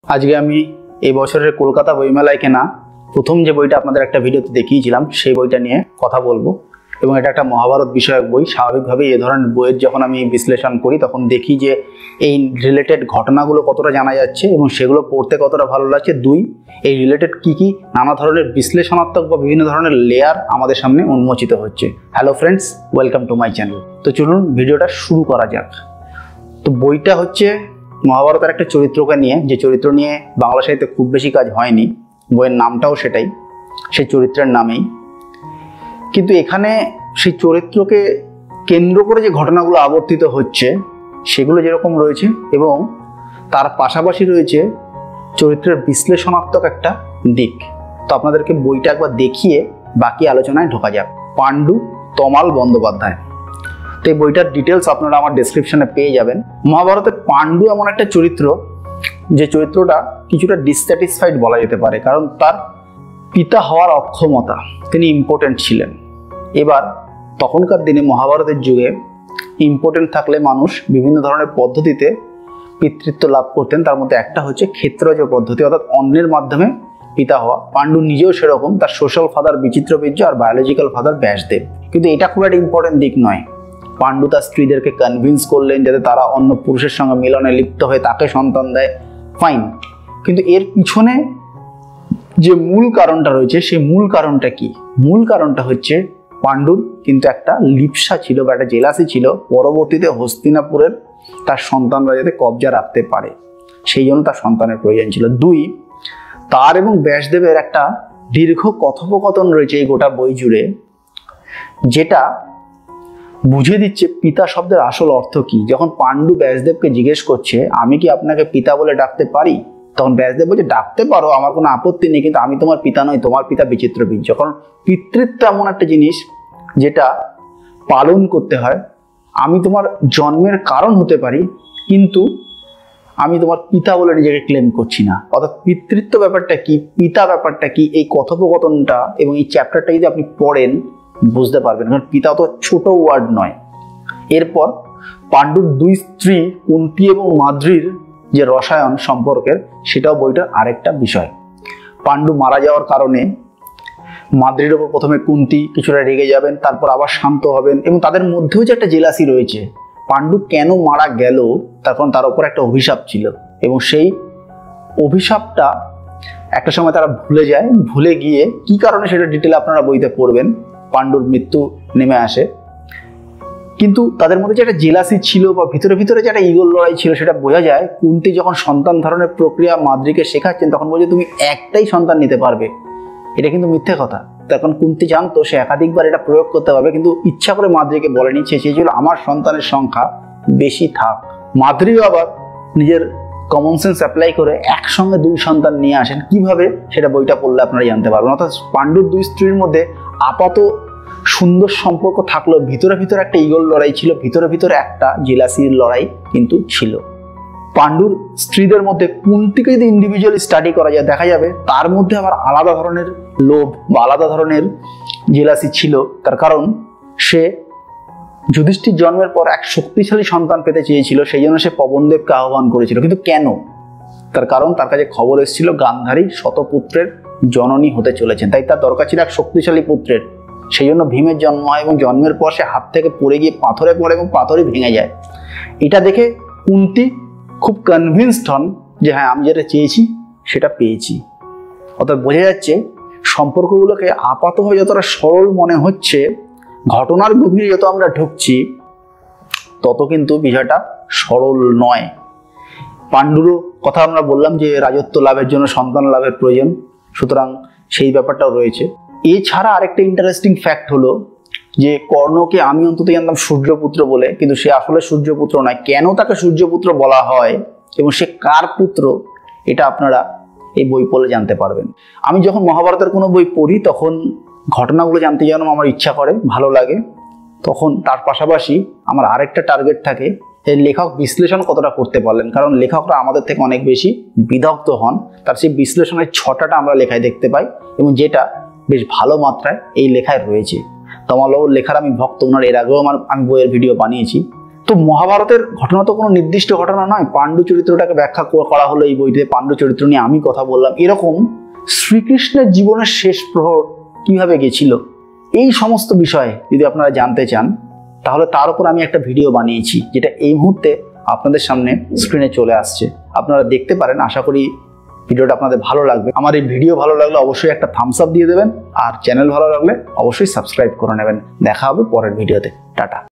আজকে আমি এই বছরের কলকাতা বইমেলায় কেনা প্রথম যে বইটা আপনাদের একটা ভিডিওতে দেখিয়েছিলাম সেই বইটা নিয়ে কথা বলবো। এবং এটা একটা মহাভারত বিষয়ক বই। স্বাভাবিকভাবেই এই ধরনের বইয়ের যখন আমি বিশ্লেষণ করি তখন দেখি যে এই রিলেটেড ঘটনাগুলো কতটা জানা যাচ্ছে এবং সেগুলো পড়তে কতটা ভালো লাগছে। দুই, এই রিলেটেড কি নানা ধরনের বিশ্লেষণাত্মক বা বিভিন্ন ধরনের লেয়ার আমাদের সামনে উন্মোচিত হচ্ছে। Hello friends, welcome to my channel. তো চলুন ভিডিওটা শুরু করা যাক। তো বইটা হচ্ছে মহাভারতের একটা চরিত্রকে নিয়ে, যে চরিত্র নিয়ে বাংলা সাহিত্যে খুব বেশি কাজ হয়নি। বইয়ের নামটাও সেটাই, সেই চরিত্রের নামেই। কিন্তু এখানে সেই চরিত্রকে কেন্দ্র করে যে ঘটনাগুলো আবর্তিত হচ্ছে সেগুলো যেরকম রয়েছে এবং তার পাশাপাশি রয়েছে চরিত্রের বিশ্লেষণাত্মক একটা দিক। তো আপনাদেরকে বইটা একবার দেখিয়ে বাকি আলোচনায় ঢোকা যাক। পাণ্ডু তমাল বন্দ্যোপাধ্যায়। তো এই বইটার ডিটেলস আপনারা আমার ডেসক্রিপশনে পেয়ে যাবেন। মহাভারতের পাণ্ডু এমন একটা চরিত্র যে চরিত্রটা কিছুটা ডিসস্যাটিসফাইড বলা যেতে পারে, কারণ তার পিতা হওয়ার অক্ষমতা, তিনি ইম্পোর্টেন্ট ছিলেন। এবার তখনকার দিনে মহাভারতের যুগে ইম্পোর্টেন্ট থাকলে মানুষ বিভিন্ন ধরনের পদ্ধতিতে পিতৃত্ব লাভ করতেন। তার মধ্যে একটা হচ্ছে ক্ষেত্রজ পদ্ধতি, অর্থাৎ অন্যের মাধ্যমে পিতা হওয়া। পাণ্ডু নিজেও সেরকম, তার সোশ্যাল ফাদার বিচিত্রবীর্য আর বায়োলজিক্যাল ফাদার ব্যাসদেব। কিন্তু এটা খুব একটা ইম্পর্টেন্ট দিক নয়। পাণ্ডু তার স্ত্রীদেরকে কনভিন্স করলেন যাতে তারা অন্য পুরুষের সঙ্গে মিলনে লিপ্ত হয়ে তাকে সন্তান দেয়, ফাইন। কিন্তু এর পিছনে যে মূল কারণটা রয়েছে সেই মূল কারণটা কি? মূল কারণটা হচ্ছে পাণ্ডুর কিন্তু একটা লিপ্সা ছিল বা একটা জেলাসি ছিল, পরবর্তীতে হস্তিনাপুরের তার সন্তানরা যাতে কবজা রাখতে পারে, সেই জন্য তার সন্তানের প্রয়োজন ছিল। দুই, তার এবং ব্যাসদেবের একটা দীর্ঘ কথোপকথন রয়েছে এই গোটা বই জুড়ে, যেটা বুঝিয়ে দিচ্ছে পিতা শব্দের আসল অর্থ কি। যখন পাণ্ডু ব্যাসদেবকে জিজ্ঞেস করছে আমি কি আপনাকে পিতা বলে ডাকতে পারি, তখন ব্যাসদেব বলছে ডাকতে পারো, আমার কোনো আপত্তি নেই, কিন্তু আমি তোমার পিতা নই, তোমার পিতা বিচিত্রবীর্য। যখন পিতৃত্ব এমন একটা জিনিস যেটা পালন করতে হয়। আমি তোমার জন্মের কারণ হতে পারি, কিন্তু আমি তোমার পিতা বলে নিজেকে ক্লেম করছি না। অর্থাৎ পিতৃত্ব ব্যাপারটা কি, পিতা ব্যাপারটা কি, এই কথোপকথনটা এবং এই চ্যাপ্টারটা যদি আপনি পড়েন বুঝতে পারবেন, কারণ পিতা তো ছোট ওয়ার্ড নয়। এরপর পাণ্ডুর দুই স্ত্রী কুন্তী এবং মাদ্রির যে রসায়ন সম্পর্কের, সেটাও বইটার আরেকটা বিষয়। পাণ্ডু মারা যাওয়ার কারণে মাদ্রির ওপর প্রথমে কুন্তী কিছুটা রেগে যাবেন, তারপর আবার শান্ত হবেন, এবং তাদের মধ্যেও যে একটা জেলাসি রয়েছে। পাণ্ডু কেন মারা গেল তার কারণ তার উপর একটা অভিশাপ ছিল, এবং সেই অভিশাপটা একটা সময় তারা ভুলে যায়। ভুলে গিয়ে কি কারণে সেটা ডিটেল আপনারা বইতে পড়বেন। পাণ্ডুর মৃত্যু নেমে আসে, কিন্তু তাদের মধ্যে যে একটা জেলাসি ছিল বা ভিতরে ভিতরে যে একটা ইগোর লড়াই ছিল সেটা বোঝা যায়। কুন্তী যখন সন্তান ধারণের প্রক্রিয়া মাদ্রিকে শেখাচ্ছেন তখন বলছে তুমি একটাই সন্তান নিতে পারবে, এটা কিন্তু মিথ্যে কথা। তখন কুন্তী জানতো সে একাধিকবার এটা প্রয়োগ করতে পারবে, কিন্তু ইচ্ছা করে মাদ্রিকে বলেনি। সে চেয়েছিল আমার সন্তানের সংখ্যা বেশি থাক। মাদ্রিও আবার নিজের কমন সেন্স অ্যাপ্লাই করে একসঙ্গে দুই সন্তান নিয়ে আসেন। কিভাবে সেটা বইটা পড়লে আপনারা জানতে পারবেন। অর্থাৎ পাণ্ডুর দুই স্ত্রীর মধ্যে আপাত সুন্দর সম্পর্ক থাকলেও ভিতরে ভিতরে একটা ইগোর লড়াই ছিল, ভিতরে ভিতরে একটা জেলাসির লড়াই কিন্তু ছিল। পাণ্ডুর স্ত্রীদের মধ্যে কুন্তীকে যদি ইন্ডিভিজুয়ালি স্টাডি করা যায় দেখা যাবে তার মধ্যে আবার আলাদা ধরনের লোভ বা আলাদা ধরনের জেলাসি ছিল। তার কারণ সে যুধিষ্ঠির জন্মের পর এক শক্তিশালী সন্তান পেতে চেয়েছিল, সেই জন্য সে পবনদেবকে আহ্বান করেছিল। কিন্তু কেন? তার কারণ তার কাছে খবর এসেছিল গান্ধারী শতপুত্রের জননী হতে চলেছেন, তাই তার দরকার ছিল এক শক্তিশালী পুত্রের। সেই জন্য ভীমের জন্ম হয় এবং জন্মের পর সে হাত থেকে পড়ে গিয়ে পাথরে পড়ে এবং পাথরই ভেঙে যায়। এটা দেখে কুন্তী খুব কনভিন্সড হন যে হ্যাঁ, আমি যেটা চেয়েছি সেটা পেয়েছি। অর্থাৎ বোঝা যাচ্ছে সম্পর্কগুলোকে আপাতভাবে যতটা সরল মনে হচ্ছে, ঘটনার গভীরে যত আমরা ঢুকছি তত কিন্তু বিষয়টা সরল নয়। পাণ্ডুরও কথা আমরা বললাম যে রাজত্ব লাভের জন্য সন্তান লাভের প্রয়োজন, সুতরাং সেই ব্যাপারটাও রয়েছে। এছাড়া আরেকটা ইন্টারেস্টিং ফ্যাক্ট হলো যে কর্ণকে আমি অন্তত জানতাম সূর্যপুত্র বলে, কিন্তু সে আসলে সূর্যপুত্র নয়। কেন তাকে সূর্যপুত্র বলা হয় এবং সে কার পুত্র, এটা আপনারা এই বই পড়লে জানতে পারবেন। আমি যখন মহাভারতের কোনো বই পড়ি তখন ঘটনাগুলো জানতে যেন আমার ইচ্ছা করে, ভালো লাগে। তখন তার পাশাপাশি আমার আরেকটা টার্গেট থাকে, এই লেখক বিশ্লেষণ কতটা করতে পারলেন। কারণ লেখকরা আমাদের থেকে অনেক বেশি বিদগ্ধ হন, তার সেই বিশ্লেষণের ছটাটা আমরা লেখায় দেখতে পাই, এবং যেটা বেশ ভালো মাত্রায় এই লেখায় রয়েছে। তমালবাবুর লেখার আমি ভক্ত, ওনার এর আগেও আমি বইয়ের ভিডিও বানিয়েছি। তো মহাভারতের ঘটনা তো কোনো নির্দিষ্ট ঘটনা নয়, পাণ্ডু চরিত্রটাকে ব্যাখ্যা করা হলো এই বইতে, পাণ্ডু চরিত্র নিয়ে আমি কথা বললাম। এরকম শ্রীকৃষ্ণের জীবনের শেষ প্রহর কিভাবে গেছিল, এই সমস্ত বিষয়ে যদি আপনারা জানতে চান তাহলে তার উপর আমি একটা ভিডিও বানিয়েছি, যেটা এই মুহূর্তে আপনাদের সামনে স্ক্রিনে চলে আসছে। আপনারা দেখতে পারেন, আশা করি ভিডিওটা আপনাদের ভালো লাগবে। আমার এই ভিডিও ভালো লাগলে অবশ্যই একটা থামস আপ দিয়ে দেবেন, আর চ্যানেল ভালো লাগলে অবশ্যই সাবস্ক্রাইব করে নেবেন। দেখা হবে পরের ভিডিওতে। টাটা।